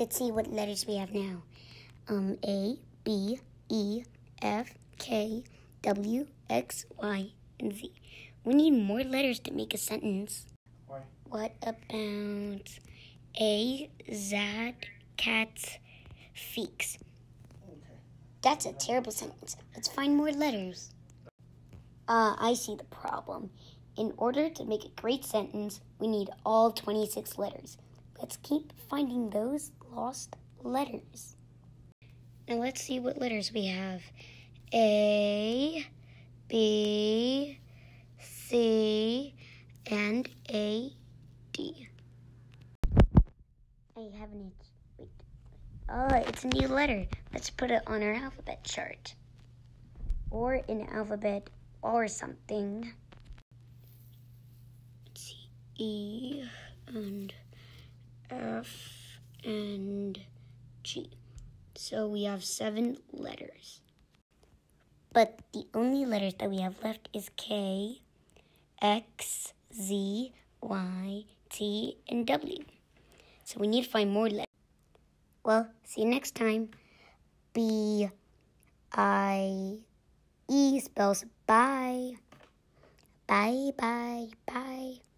Let's see what letters we have now. A, B, E, F, K, W, X, Y, and Z. We need more letters to make a sentence. Why? What about A, Zad, Cat, Feeks? Okay. That's a terrible sentence. Let's find more letters. I see the problem. In order to make a great sentence, we need all 26 letters. Let's keep finding those lost letters. Now let's see what letters we have. A, B, C, and A, D. I have an H. Wait. Oh, it's a new letter. Let's put it on our alphabet chart. Or in alphabet or something. Let's see. E and F and G. So we have 7 letters. But the only letters that we have left is K, X, Z, Y, T, and W. So we need to find more letters. Well, see you next time. B-I-E spells bye. Bye, bye, bye.